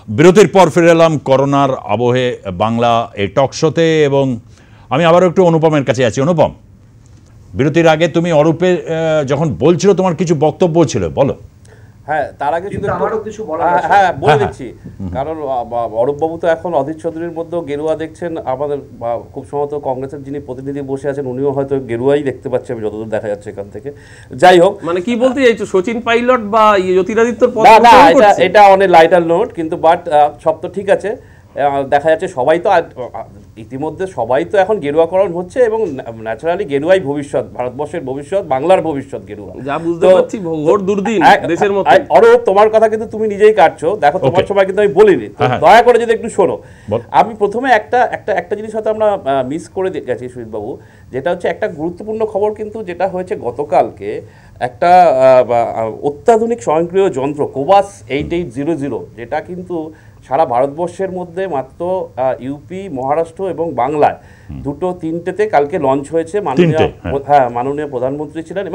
বিরতির পর ফিরে এলাম করোনার আবহে বাংলা এই টক শোতে, এবং আমি আবারও একটু অনুপমের কাছে আছি। অনুপম, বিরতির আগে তুমি অরূপে যখন বলছিল তোমার কিছু বক্তব্য ছিল, বলো। হ্যাঁ, তার আগে কিন্তু আমারও কিছু বলার আছে। হ্যাঁ, বলে দিচ্ছি। কারণ অরূপবাবু তো এখন অধীর চৌধুরীর মধ্যেও গেরুয়া দেখছেন। আমাদের খুব সম্ভবত কংগ্রেসের যিনি প্রতিনিধি বসে আছেন উনিও হয়তো গেরুয়াই দেখতে পাচ্ছে, আমি যতদূর দেখা যাচ্ছে এখান থেকে। যাই হোক, মানে কি বলতে চাইছো, সচিন পাইলট বা জ্যোতিরাদিত্যর পথ? না, এটা অনেক লাইটার নোট, কিন্তু বাট সব তো ঠিক আছে। দেখা যাচ্ছে সবাই তো ইতিমধ্যে সবাই তো এখন গেরুয়াকরণ হচ্ছে, এবং ন্যাচারালি গেরুয়াই ভবিষ্যৎ, ভারতবর্ষের ভবিষ্যৎ, বাংলার ভবিষ্যৎ গেরুয়া। যা বুঝতে পারছি ঘোর দুর্দিন দেশের মতো। অরূপ, তোমার কথা কিন্তু তুমি নিজেই কাটছো, দেখো তোমার সময় কিন্তু আমি বলিনি, দয়া করে যদি একটু শোনো। আমি প্রথমে একটা জিনিস হয়তো আমরা মিস করে গেছি সুজিতবাবু, যেটা হচ্ছে একটা গুরুত্বপূর্ণ খবর কিন্তু যেটা হয়েছে গতকালকে, একটা অত্যাধুনিক স্বয়ংক্রিয় যন্ত্র কোভাস 8800, যেটা কিন্তু সারা ভারতবর্ষের মধ্যে মাত্র ইউপি, মহারাষ্ট্র এবং বাংলায় তিনটেতে কালকে লঞ্চ হয়েছে। মাননীয় প্রধানমন্ত্রী ছিলেন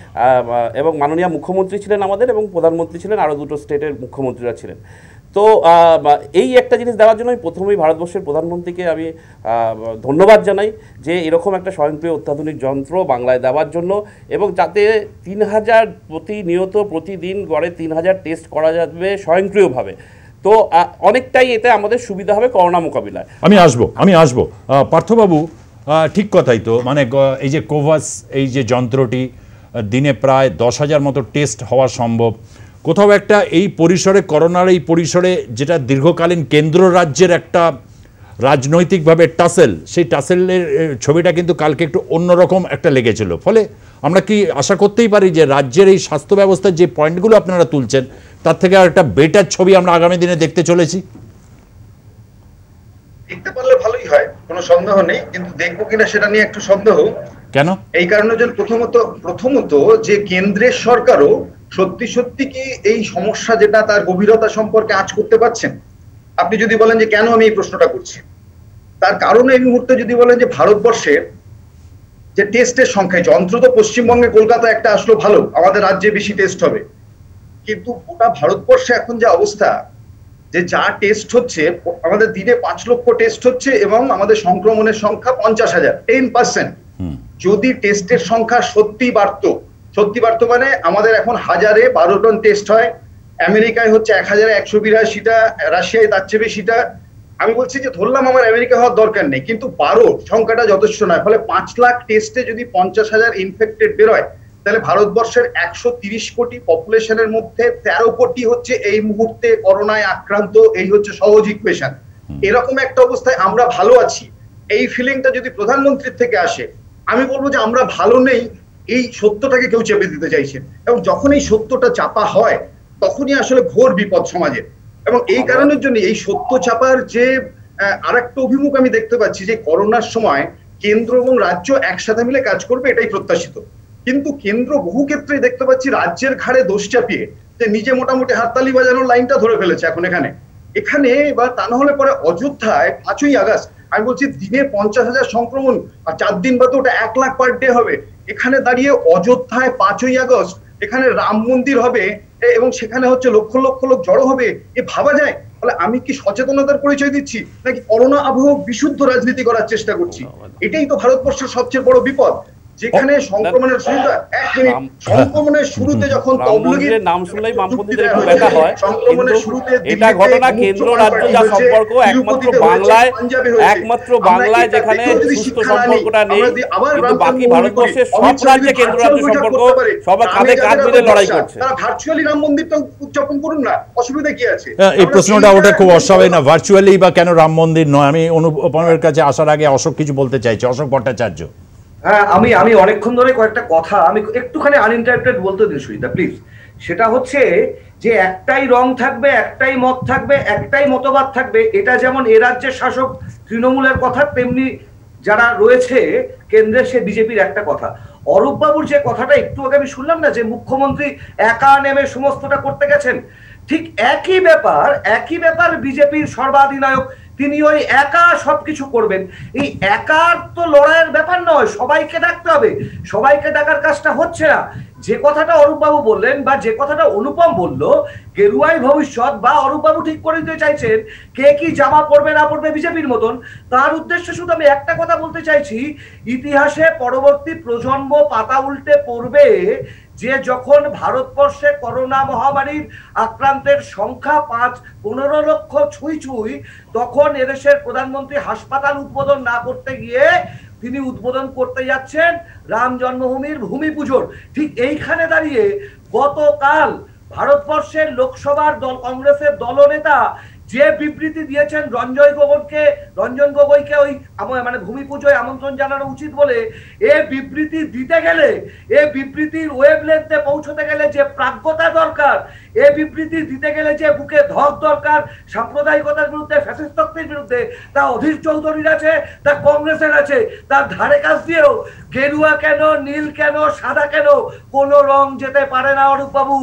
এবং মাননীয় মুখ্যমন্ত্রী ছিলেন আমাদের, এবং প্রধানমন্ত্রী ছিলেন, আরও দুটো স্টেটের মুখ্যমন্ত্রীরা ছিলেন। তো এই একটা জিনিস দেওয়ার জন্য আমি প্রথমেই ভারতবর্ষের প্রধানমন্ত্রীকে আমি ধন্যবাদ জানাই, যে এরকম একটা স্বয়ংক্রিয় অত্যাধুনিক যন্ত্র বাংলায় দেওয়ার জন্য, এবং যাতে 3000 প্রতিদিন গড়ে 3000 টেস্ট করা যাবে স্বয়ংক্রিয়ভাবে। তো অনেকটাই এতে আমাদের সুবিধা হবে করোনা মোকাবিলায়। আমি আসবো পার্থবাবু, ঠিক কথাই তো। মানে এই যে কোভাস, এই যে যন্ত্রটি দিনে প্রায় 10,000 মতো টেস্ট হওয়া সম্ভব। কোথাও একটা এই পরিসরে, করোনার এই পরিসরে, যেটা দীর্ঘকালীন কেন্দ্র রাজ্যের একটা রাজনৈতিকভাবে টাসেল, সেই টাসেলের ছবিটা কিন্তু কালকে একটু অন্যরকম একটা লেগেছিল। ফলে আমরা কি আশা করতেই পারি যে রাজ্যের এই স্বাস্থ্য ব্যবস্থার যে পয়েন্টগুলো আপনারা তুলছেন, তার থেকে আর একটা বেটার ছবি আমরা আগামী দিনে দেখতে চলেছি? দেখতে পারলে ভালোই হয়, কোনো সন্দেহ নেই, কিন্তু দেখবো কিনা সেটা নিয়ে একটু সন্দেহ। কেন? এই কারণে যে প্রথমত যে কেন্দ্রের সরকারও সত্যি কি এই সমস্যা যেটা তার গভীরতা সম্পর্কে আঁচ করতে পারছেন। আপনি যদি বলেন যে কেন আমি এই প্রশ্নটা করছি, তার কারণ এই মুহূর্তে যদি বলেন যে ভারতবর্ষের যে টেস্টের সংখ্যায়, যন্ত্র তো পশ্চিমবঙ্গে কলকাতা একটা আসলো ভালো, আমাদের রাজ্যে বেশি টেস্ট হবে, কিন্তু গোটা ভারতবর্ষে এখন যে অবস্থা, যে যা টেস্ট হচ্ছে, আমাদের দিনে 5 লক্ষ টেস্ট হচ্ছে, এবং আমাদের সংক্রমণের সংখ্যা 50,000, 10%। যদি টেস্টের সংখ্যা সত্যি বাড়তো মানে আমাদের এখন 1012 টন টেস্ট হয়, আমেরিকায় হচ্ছে 1182টা, রাশিয়ায় তার চেয়ে বেশিটা। আমি বলছি যে ধরলাম আমার আমেরিকা হওয়ার দরকার নেই, কিন্তু 12 সংখ্যাটা যথেষ্ট নয়। ফলে 5 লাখ টেস্টে যদি 50,000 ইনফেক্টেড বেরোয়, তাহলে ভারতবর্ষের 130 কোটি পপুলেশনের মধ্যে 13 কোটি হচ্ছে এই মুহূর্তে করোনায় আক্রান্ত। এই হচ্ছে সহজ ইকুয়েশন। এরকম একটা অবস্থায় আমরা ভালো আছি, এই ফিলিংটা যদি প্রধানমন্ত্রীর থেকে আসে, আমি বলবো যে আমরা ভালো নেই, এই সত্যটাকে কেউ চেপে দিতে চাইছেন, এবং যখন এই সত্যটা চাপা হয় তখনই আসলে ঘোর বিপদ সমাজের। এবং এই কারণের জন্য এই সত্য চাপার যে আরেকটা অভিমুখ আমি দেখতে পাচ্ছি, যে করোনার সময় কেন্দ্র এবং রাজ্য একসাথে মিলে কাজ করবে, এটাই প্রত্যাশিত। কিন্তু কেন্দ্র বহু ক্ষেত্রে দেখতে পাচ্ছি রাজ্যের ঘাড়ে দোষ চাপিয়ে যে নিজে মোটামুটি হাততালি বাজানোর লাইনটা ধরে ফেলেছে এখন এখানে বা তা না হলে পরে অযোধ্যায় 5ই আগস্ট, আমি বলছি দিনে 50,000 সংক্রমণ, আর 4 দিন বাদে ওটা 1 লাখ পার ডে হবে। এখানে দাঁড়িয়ে অযোধ্যায় 5ই আগস্ট এখানে রাম মন্দির হবে, এবং সেখানে হচ্ছে লক্ষ লক্ষ লোক জড়ো হবে, এ ভাবা যায়? তাহলে আমি কি সচেতনতার পরিচয় দিচ্ছি, নাকি করোনা আবহ বিশুদ্ধ রাজনীতি করার চেষ্টা করছি? এটাই তো ভারতবর্ষের সবচেয়ে বড় বিপদ, যেখানে সংক্রমণের শুরুতে যখন তবলিগের নাম শুনলেই বামপন্থীদের একটু ব্যথা হয়, সংক্রমণের শুরুতে এটা ঘটনা কেন্দ্র রাজ্য যা সম্পর্ক একমাত্র বাংলায় যেখানে সুস্থ সম্পর্কটা নেই, কিন্তু বাকি ভারতবর্ষের সব রাজ্যে কেন্দ্র রাজ্য সম্পর্ক সবাই কাঁধে কাঁধ মিলে লড়াই করছে। তারা ভার্চুয়ালি রাম মন্দিরটা উদযাপন করুন না, অসুবিধা কি আছে? এই প্রশ্নটা ওটা খুব অস্বাভাবিক না, ভার্চুয়ালি বা কেন রাম মন্দির নয়? আমি অনুপমের কাছে আসার আগে অশোক কিছু বলতে চাইছি। অশোক ভট্টাচার্য। হ্যাঁ, আমি অনেকক্ষণ ধরে কয়েকটা কথা আমি একটুখানি আনইন্টারাপ্টেড বলতে দিন সুজিতা প্লিজ। সেটা হচ্ছে যে একটাই রং থাকবে, একটাই মত থাকবে, একটাই মতবাদ থাকবে, এটা যেমন এ রাজ্যের শাসক তৃণমূলের কথা, তেমনি যারা রয়েছে কেন্দ্রে সে বিজেপির একটা কথা। অরূপ বাবুর যে কথাটা একটু আগে আমি শুনলাম না, যে মুখ্যমন্ত্রী একা নেমে সমস্তটা করতে গেছেন, ঠিক একই ব্যাপার বিজেপির সর্বাধিনায়ক, তিনি ওই একা সবকিছু করবেন। এই একার তো লড়াইয়ের ব্যাপার নয়, সবাইকে ডাকতে হবে, সবাইকে ডাকার কাজটা হচ্ছে না। যে কথাটা অরূপবাবু বললেন বা যে কথাটা অনুপম বললো, গেরুয়াই ভবিষ্যৎ বা অরূপবাবু ঠিক করে দিতে চাইছেন কে কি জামা পড়বে না পড়বে বিজেপির মতন, তার উদ্দেশ্যে শুধু আমি একটা কথা বলতে চাইছি, ইতিহাসে পরবর্তী প্রজন্ম পাতা উল্টে পড়বে যে যখন ভারতবর্ষে করোনা মহামারীর আক্রান্তের সংখ্যা 15 লক্ষ ছুঁই, তখন এদেশের প্রধানমন্ত্রী হাসপাতাল উদ্বোধন না করতে গিয়ে তিনি উদ্বোধন করতে যাচ্ছেন রাম জন্মভূমির ভূমি পুজোর। ঠিক এইখানে দাঁড়িয়ে গতকাল ভারতবর্ষের লোকসভার কংগ্রেসের দলনেতা যে বিবৃতি দিয়েছেন রঞ্জন গগৈকে ওই মানে ভূমি পুজোয় আমন্ত্রণ জানানো উচিত বলে, এ বিবৃতি দিতে গেলে, এ বিবৃতির ওয়েভলেন্থে পৌঁছতে গেলে যে প্রাজ্ঞতা দরকার, এ বিবৃতি দিতে গেলে যে বুকে ধক দরকার সাম্প্রদায়িকতার বিরুদ্ধে, ফ্যাসিস্টদের বিরুদ্ধে, তা অধীর চৌধুরীর আছে, তা কংগ্রেসের আছে। তার ধারে কাছ দিয়েও গেরুয়া কেন, নীল কেন, সাদা কেন, কোন রং যেতে পারে না অরূপ বাবু।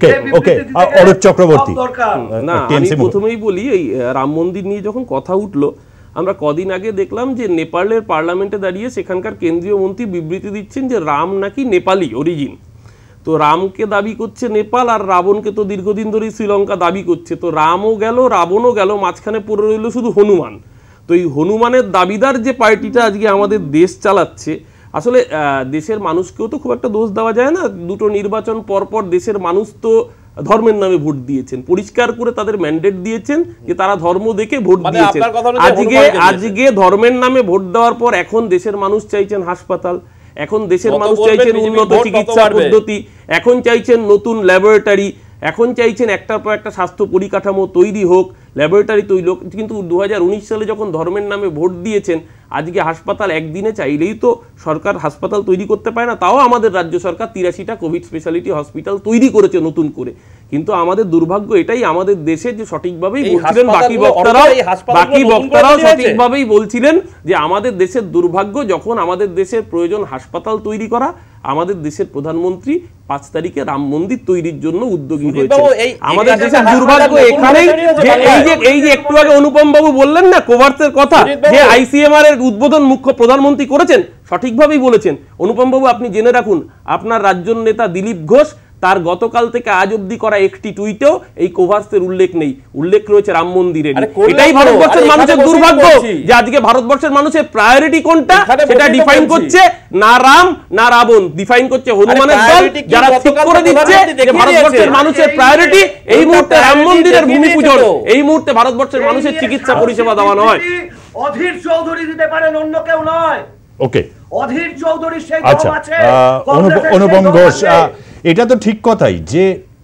অরূপ চক্রবর্তী, না আমি প্রথমেই বলি, এই রাম মন্দির নিয়ে যখন কথা উঠলো, আমরা কদিন আগে দেখলাম যে নেপালের পার্লামেন্টে দাঁড়িয়ে সেখানকার কেন্দ্রীয় মন্ত্রী বিবৃতি দিচ্ছেন যে রাম নাকি নেপালি অরিজিন। তো রামকে দাবি করছে নেপাল, আর রাবণকে তো দীর্ঘদিন ধরেই শ্রীলঙ্কা দাবি করছে। তো রামও গেল, রাবণও গেল, মাঝখানে পড়ে রইল শুধু হনুমান। তো এই হনুমানের দাবিদার যে পার্টিটা আজকে আমাদের দেশ চালাচ্ছে, আসলে দেশের মানুষকেও তো খুব একটা দোষ দেওয়া যায় না। দুটো নির্বাচন পরপর দেশের মানুষ তো ধর্মের নামে ভোট দিয়েছেন, পরিষ্কার করে তাদের ম্যান্ডেট দিয়েছেন যে তারা ধর্ম দেখে ভোট দিয়েছেন। আজকে ধর্মের নামে ভোট দেওয়ার পর এখন দেশের মানুষ চাইছেন হাসপাতাল, এখন দেশের মানুষ চাইছেন উন্নত চিকিৎসা পদ্ধতি, এখন চাইছেন নতুন ল্যাবরেটরি, এখন চাইছেন একটার পর একটা স্বাস্থ্য পরিকাঠামো তৈরি হোক, ল্যাবরেটরি তৈরি হোক। কিন্তু 2019 সালে যখন ধর্মের নামে ভোট দিয়েছেন, আজকে হাসপাতাল একদিনে চাইলেই তো সরকার হাসপাতাল তৈরি করতে পারে না। তাও আমাদের রাজ্য সরকার 83টা কোভিড স্পেশালিটি হসপিটাল তৈরি করেছে নতুন করে। কিন্তু আমাদের দুর্ভাগ্য এটাই, আমাদের দেশে যে সঠিকভাবেই বলছিলেন বাকি বক্তারাও সঠিকভাবেই বলছিলেন যে আমাদের দেশের দুর্ভাগ্য, যখন আমাদের দেশের প্রয়োজন হাসপাতাল তৈরি করা, আমাদের দেশের প্রধানমন্ত্রী 5 তারিখে রাম মন্দির তৈরির জন্য উদ্যোগী হয়েছে। আমাদের দেশের দুর্ভাগ্য এখানেই যে এই যে একটু আগে অনুপম বাবু বললেন না কোভাক্সের কথা, যে আইসিএমআর এর উদ্বোধন মুখ্য প্রধানমন্ত্রী করেছেন, সঠিকভাবেই বলেছেন। অনুপম বাবু আপনি জেনে রাখুন, আপনার রাজ্য নেতা দিলীপ ঘোষ, তার গতকাল থেকে আজ অব্দি করা একটি টুইটেও এই কোভাক্সের উল্লেখ নেই, উল্লেখ রয়েছে রাম মন্দিরের। এটাই ভারতবর্ষের মানুষের দুর্ভাগ্য যে আজকে ভারতবর্ষের মানুষের প্রায়োরিটি কোনটা সেটা ডিফাইন করছে না রাম না রাবণ, ডিফাইন করছে হনুমানের দল, যারা ঠিক করে দিচ্ছে যে ভারতবর্ষের মানুষের প্রায়োরিটি এই মুহূর্তে রাম মন্দিরের ভূমি পূজন, এই মুহূর্তে ভারতবর্ষের মানুষের চিকিৎসা পরিষেবা দেওয়া নয়। অধীর চৌধুরী দিতে পারেন, অন্য কেউ নয়। ওকে, অধীর চৌধুরী সেই আচ্ছা, অনুপম ঘোষ, এটা তো ঠিক কথাই যে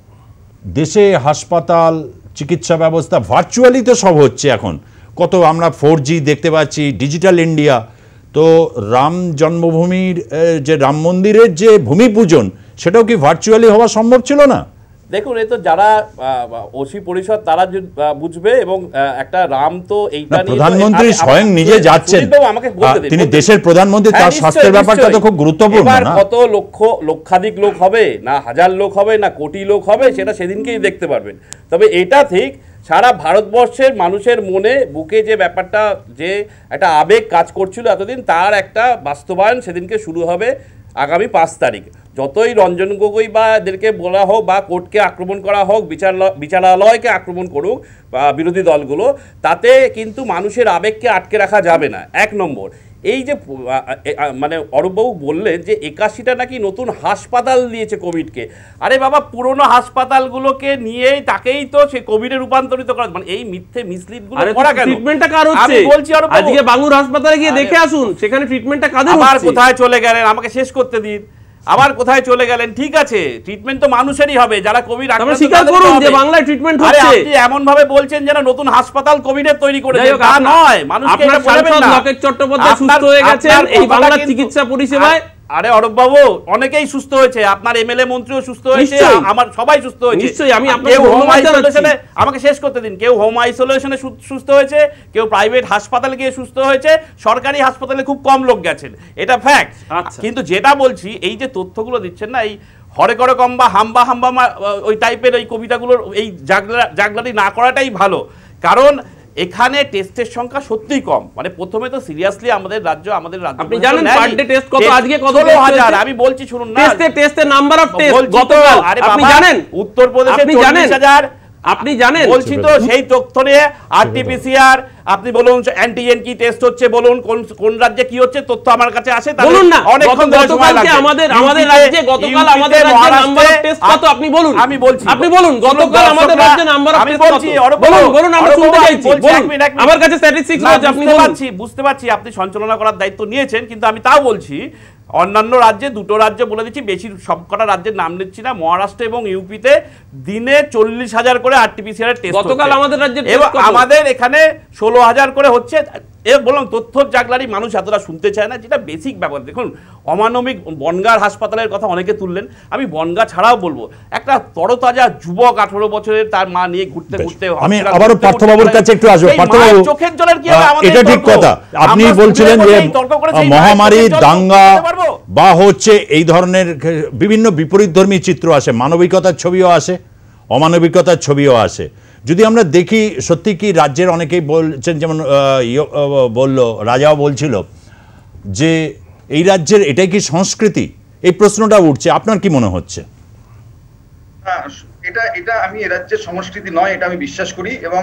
দেশে হাসপাতাল, চিকিৎসা ব্যবস্থা ভার্চুয়ালি তো সব হচ্ছে এখন। কত আমরা 4G দেখতে পাচ্ছি, ডিজিটাল ইন্ডিয়া। তো রাম জন্মভূমির যে রাম মন্দিরের যে ভূমি পূজন, সেটাও কি ভার্চুয়ালি হওয়া সম্ভব ছিল না? দেখুন, এই তো যারা ওসি পরিষদ তারা বুঝবে, এবং একটা রাম তো এইটা প্রধানমন্ত্রী স্বয়ং নিজে যাচ্ছেন, তিনি দেশের প্রধানমন্ত্রী, তার স্বাস্থ্যের ব্যাপারটা তো খুব গুরুত্বপূর্ণ না? কত লক্ষাধিক লোক হবে, না হাজার লোক হবে, না কোটি লোক হবে, সেটা সেদিনকেই দেখতে পারবেন। তবে এটা ঠিক, সারা ভারতবর্ষের মানুষের মনে বুকে যে ব্যাপারটা, যে একটা আবেগ কাজ করছিল এতদিন, তার একটা বাস্তবায়ন সেদিনকে শুরু হবে আগামী 5 তারিখ। যতই রঞ্জন গগৈ বা এদেরকে বলা হোক, বা কোর্টকে আক্রমণ করা হোক, বিচারালয়কে আক্রমণ করুক বা বিরোধী দলগুলো, তাতে কিন্তু মানুষের আবেগকে আটকে রাখা যাবে না। 1 নম্বর, এই যে মানে অরূপবাবু বললেন যে 81টা নাকি নতুন হাসপাতাল দিয়েছে কোভিডকে। আরে বাবা, পুরনো হাসপাতালগুলোকে নিয়েই তাকেই তো সে কোভিডে রূপান্তরিত করা, মানে এই মিথ্যে মিসলিডগুলো করা কেন? ট্রিটমেন্টটা কার হচ্ছে? আমি বলছি আজকে বাঙ্গুর হাসপাতালে গিয়ে দেখে আসুন, সেখানে ট্রিটমেন্টটা কাদের হচ্ছে? আবার কোথায় চলে গেলেন, আমাকে শেষ করতে দিন। আবার কোথায় চলে গেলেন? ঠিক আছে, ট্রিটমেন্ট তো মানুষেরই হবে, যারা কোভিড আক্রান্ত। স্বীকার করুন যে বাংলায় ট্রিটমেন্ট হচ্ছে। আরে আপনি এমন ভাবে বলছেন যেন নতুন হাসপাতাল কোভিডের তৈরি করেছে, তা নয়। মানুষকে এটা বলবেন না। লকেট চট্টোপাধ্যায় সুস্থ হয়ে গেছেন এই বাংলার চিকিৎসা পরিষেবায়। আরে অরূপ বাবু, অনেকেই সুস্থ হয়েছে, আপনার এমএলএ মন্ত্রীও সুস্থ হয়েছে, আমার সবাই সুস্থ হয়েছে। নিশ্চয়ই, আমি আপনাকে হোম আইসোলেশনে, আমাকে শেষ করতে দিন, কেউ হোম আইসোলেশনে সুস্থ হয়েছে, কেউ প্রাইভেট হাসপাতালে গিয়ে সুস্থ হয়েছে, সরকারি হাসপাতালে খুব কম লোক গেছেন, এটা ফ্যাক্ট। কিন্তু যেটা বলছি, এই যে তথ্যগুলো দিচ্ছেন না, এই হরে করে কম বা হাম্বা হাম্বা ওই টাইপের ওই কবিতাগুলোর এই জাগলারি না করাটাই ভালো। কারণ এখানে টেস্টের সংখ্যা সত্যিই কম, মানে প্রথমে তো সিরিয়াসলি আমাদের রাজ্য আপনি জানেন পার ডে টেস্ট কত, আজকে কত 16,000, আমি বলছি শুনুন না, টেস্টের নাম্বার অফ টেস্ট গতকাল আপনি জানেন উত্তরপ্রদেশে 40,000, আপনি জানেন বলছি তো সেই তথ্য নিয়ে আরটিপিসিআর আপনি বলুন, অ্যান্টিজেন কি টেস্ট হচ্ছে বলুন, কোন রাজ্যে কি হচ্ছে তথ্য আমার কাছে আসে, বলুন না গতকালকে আমাদের রাজ্যে গতকাল আমাদের রাজ্যে নাম্বার অফ টেস্ট কত আপনি বলুন, আপনি বলুন গতকাল আমাদের রাজ্যে নাম্বার অফ টেস্ট কত বলুন আমরা শুনতে চাইছি, বলুন আমার কাছে স্ট্যাটিস্টিক্স আছে, আপনি বলুন। বুঝতে পারছি আপনি সঞ্চালনা করার দায়িত্ব নিয়েছেন, কিন্তু আমি তাও বলছি অন্যান্য রাজ্যে, দুটো রাজ্য বলে দিচ্ছি, বেশি সবকটা রাজ্যের নাম নিচ্ছি না, মহারাষ্ট্র এবং ইউপিতে দিনে 40,000 করে আরটিপিসিআর এর টেস্ট গতকাল আমাদের রাজ্যে এবং আমাদের এখানে 16,000 করে হচ্ছে। বললাম তথ্যর জাগলারি মানুষ এতটা শুনতে চায় না, যেটা বেসিক ব্যাপার। দেখুন অমানবিক বনগাঁর হাসপাতালের কথা অনেকে তুললেন, আমি বনগাঁ ছাড়াও বলবো, একটা তরতাজা যুবক 18 বছরের, তার মা নিয়ে ঘুরতে ঘুরতে, আমি আবারও পার্থবাবুর কাছে একটু আসবো। পার্থবাবু, চোখের জলের কি হবে? এটা ঠিক কথা, আপনি বলছিলেন যে মহামারী, দাঙ্গা বা হচ্ছে এই ধরনের বিভিন্ন বিপরীতধর্মী চিত্র আসে, মানবিকতার ছবিও আসে, অমানবিকতার ছবিও আসে। যদি আমরা দেখি সত্যি কি রাজ্যের অনেকেই বলছেন, যেমন রাজাও বলছিল যে এই রাজ্যের এটাই কি সংস্কৃতি, এই প্রশ্নটা উঠছে, আপনার কি মনে হচ্ছে? এটা আমি এ রাজ্যের সংস্কৃতি নয়, এটা আমি বিশ্বাস করি। এবং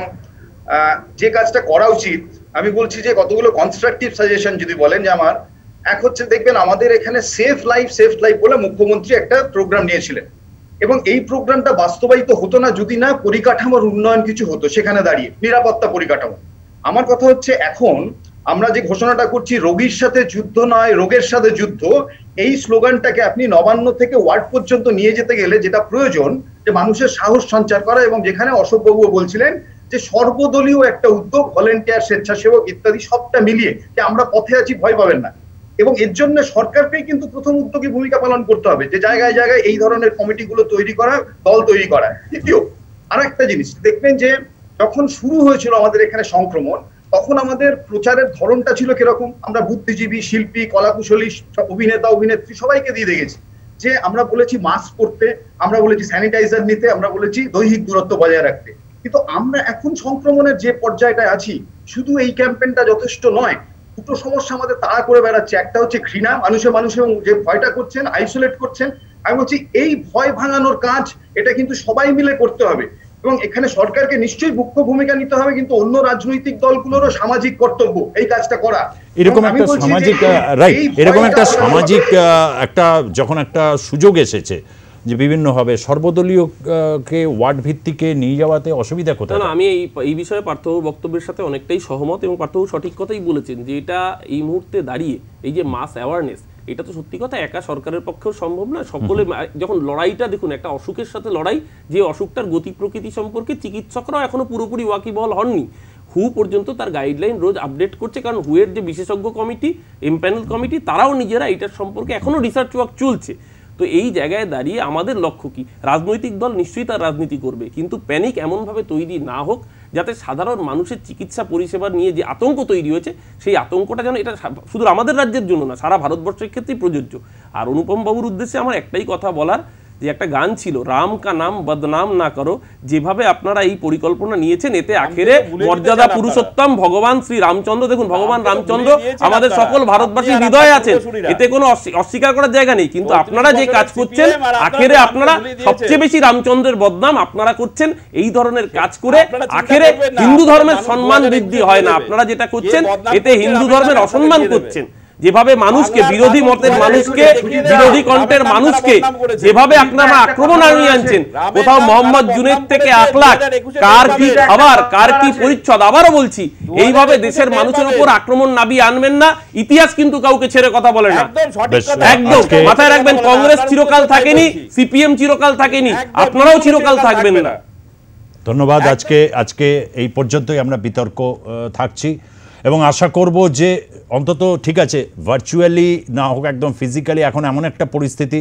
যে কাজটা করা উচিত, আমি বলছি যে কতগুলো কনস্ট্রাকটিভ সাজেশন যদি বলেন, যে আমার এক হচ্ছে, দেখবেন আমাদের এখানে সেফ লাইফ বলে মুখ্যমন্ত্রী একটা প্রোগ্রাম নিয়েছিলেন, এবং এই প্রোগ্রামটা বাস্তবায়িত হতো না যদি না পরিকাঠামোর উন্নয়ন কিছু হতো সেখানে দাঁড়িয়ে, নিরাপত্তা পরিকাঠামো। আমার কথা হচ্ছে, এখন আমরা যে ঘোষণাটা করছি, রোগীর সাথে যুদ্ধ নয় রোগের সাথে যুদ্ধ, এই স্লোগানটাকে আপনি নবান্ন থেকে ওয়ার্ড পর্যন্ত নিয়ে যেতে গেলে যেটা প্রয়োজন, যে মানুষের সাহস সঞ্চার করা, এবং যেখানে অশোকবাবুও বলছিলেন যে সর্বদলীয় একটা উদ্যোগ, ভলেন্টিয়ার, স্বেচ্ছাসেবক ইত্যাদি সবটা মিলিয়ে, যে আমরা পথে আছি, ভয় পাবেন না। এবং এর জন্য সরকারকেই কিন্তু প্রথম উদ্যোগী ভূমিকা পালন করতে হবে, যে জায়গায় জায়গায় এই ধরনের কমিটিগুলো তৈরি করা, দল তৈরি করা। দ্বিতীয় আর একটা জিনিস দেখবেন, যে যখন শুরু হয়েছিল আমাদের এখানে সংক্রমণ, তখন আমাদের প্রচারের ধরনটা ছিল কিরকম, আমরা বুদ্ধিজীবী, শিল্পী, কলাকুশলী, অভিনেতা, অভিনেত্রী সবাইকে দিয়ে দেখেছি, যে আমরা বলেছি মাস্ক পরতে, আমরা বলেছি স্যানিটাইজার নিতে, আমরা বলেছি দৈহিক দূরত্ব বজায় রাখতে। কিন্তু আমরা এখন সংক্রমণের যে পর্যায়টায় আছি, শুধু এই ক্যাম্পেইনটা যথেষ্ট নয়, দুটো সমস্যা আমাদের তাড়া করে বেড়াচ্ছে। একটা হচ্ছে ঘৃণা, মানুষে যে ভয়টা করছেন, আইসোলেট করছেন। আমি বলছি এই ভয় ভাঙানোর কাজ, এটা কিন্তু সবাই মিলে করতে হবে, এবং এখানে সরকারকে নিশ্চয়ই মুখ্য ভূমিকা নিতে হবে, কিন্তু অন্য রাজনৈতিক দলগুলোরও সামাজিক কর্তব্য এই কাজটা করা। এরকম একটা সামাজিক এরকম একটা সামাজিক একটা যখন একটা সুযোগ এসেছে যে বিভিন্নভাবে সর্বদলীয় কে ওয়ার্ড ভিত্তিকে নিয়ে যাওয়াতে অসুবিধা কোথায়? না, আমি এই বিষয়ে পার্থবাবুর বক্তব্যের সাথে অনেকটাই সহমত, এবং পার্থবাবু সঠিক কথাই বলেছেন যে এটা এই মুহূর্তে দাঁড়িয়ে এই যে মাস অ্যাওয়ারনেস, এটা তো সত্যি কথা একা সরকারের পক্ষেও সম্ভব না। সকলে যখন লড়াইটা, দেখুন একটা অসুখের সাথে লড়াই, যে অসুখটার গতি প্রকৃতি সম্পর্কে চিকিৎসকরাও এখনো পুরোপুরি ওয়াকিবহল হননি। হু পর্যন্ত তার গাইডলাইন রোজ আপডেট করছে, কারণ হুয়ের যে বিশেষজ্ঞ কমিটি, এমপ্যানেল কমিটি, তারাও নিজেরা এটার সম্পর্কে এখনো রিসার্চ ওয়ার্ক চলছে। তো এই জায়গায় দাঁড়িয়ে আমাদের লক্ষ্য কি? রাজনৈতিক দল নিশ্চয়ই তার রাজনীতি করবে, কিন্তু প্যানিক এমনভাবে তৈরি না হোক যাতে সাধারণ মানুষের চিকিৎসা পরিষেবা নিয়ে যে আতঙ্ক তৈরি হয়েছে, সেই আতঙ্কটা যেন, এটা শুধু আমাদের রাজ্যের জন্য না, সারা ভারতবর্ষের ক্ষেত্রেই প্রযোজ্য। আর অনুপম বাবুর উদ্দেশ্যে আমার একটাই কথা বলার, যে একটা গান ছিল, রাম কা নাম বদনাম না করো, যেভাবে আপনারা এই পরিকল্পনা নিয়েছেন, এতে আখেরে মর্যাদা পুরুষোত্তম ভগবান শ্রী রামচন্দ্র, দেখুন ভগবান রামচন্দ্র আমাদের সকল ভারতবাসীর হৃদয়ে আছেন, এতে কোনো অস্বীকার করার জায়গা নেই। কিন্তু আপনারা যে কাজ করছেন, আখেরে আপনারা সবচেয়ে বেশি রামচন্দ্রের বদনাম আপনারা করছেন। এই ধরনের কাজ করে আখেরে হিন্দু ধর্মের সম্মান বৃদ্ধি হয় না, আপনারা যেটা করছেন এতে হিন্দু ধর্মের অসম্মান করছেন। যেভাবে মানুষকে, বিরোধী মতের মানুষকে, বিরোধী কণ্ঠের মানুষকে যেভাবে আপনারা আক্রমণ আনছেন, কোথাও মোহাম্মদ জুনেদ থেকে আখলাক, কার কি খাবার, কার কি পরিচ্ছদ, আবারও বলছি, এইভাবে দেশের মানুষের উপর আক্রমণ নামিয়ে আনবেন না। ইতিহাস কিন্তু কাউকে ছেড়ে কথা বলে না, একদম মাথায় রাখবেন। কংগ্রেস চিরকাল থাকেনি, সিপিএম চিরকাল থাকেনি, আপনারাও চিরকাল থাকবেন না। ধন্যবাদ। আজকে এই পর্যন্তই আমরা বিতর্ক থাকছি, এবং আশা করব যে অন্তত ঠিক আছে, ভার্চুয়ালি না হোক, একদম ফিজিক্যালি এখন এমন একটা পরিস্থিতি,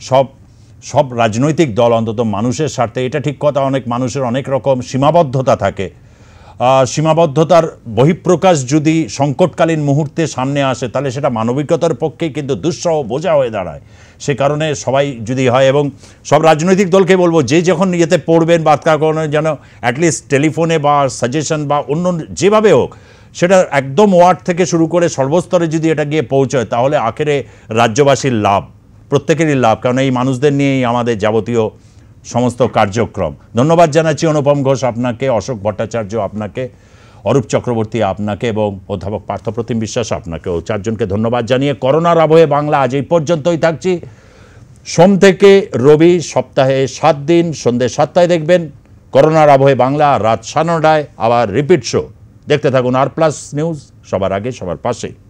সব রাজনৈতিক দল অন্তত মানুষের স্বার্থে, এটা ঠিক কথা, অনেক মানুষের অনেক রকম সীমাবদ্ধতা থাকে, সীমাবদ্ধতার বহিঃপ্রকাশ যদি সংকটকালীন মুহূর্তে সামনে আসে তাহলে সেটা মানবিকতার পক্ষেই কিন্তু দুঃসহ বোঝা হয়ে দাঁড়ায়। সে কারণে সবাই যদি হয়, এবং সব রাজনৈতিক দলকে বলবো যে যখন ইয়েতে পড়বেন বা কারণে যেন অ্যাটলিস্ট টেলিফোনে বা সাজেশন বা অন্য যেভাবে হোক সেটা একদম ওয়ার্ড থেকে শুরু করে সর্বস্তরে যদি এটা গিয়ে পৌঁছয় তাহলে আখেরে রাজ্যবাসীর লাভ, প্রত্যেকেরই লাভ, কারণ এই মানুষদের নিয়েই আমাদের যাবতীয় সমস্ত কার্যক্রম। ধন্যবাদ জানাচ্ছি অনুপম ঘোষ আপনাকে, অশোক ভট্টাচার্য আপনাকে, অরূপ চক্রবর্তী আপনাকে এবং অধ্যাপক পার্থপ্রতিম বিশ্বাস আপনাকেও, চারজনকে ধন্যবাদ জানিয়ে করোনার আবহে বাংলা আজ এই পর্যন্তই থাকছি। সোম থেকে রবি সপ্তাহে 7 দিন সন্ধ্যে 7টায় দেখবেন করোনার আবহে বাংলা, রাত 9:30 আবার রিপিট শো। দেখতে থাকুন আর প্লাস নিউজ, সবার আগে সবার পাশে।